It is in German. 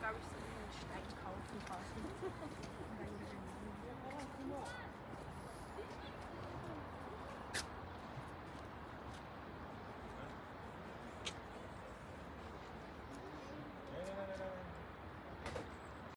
glaube ich, so einen Stein kaufen quasi. Und dann gewinnen.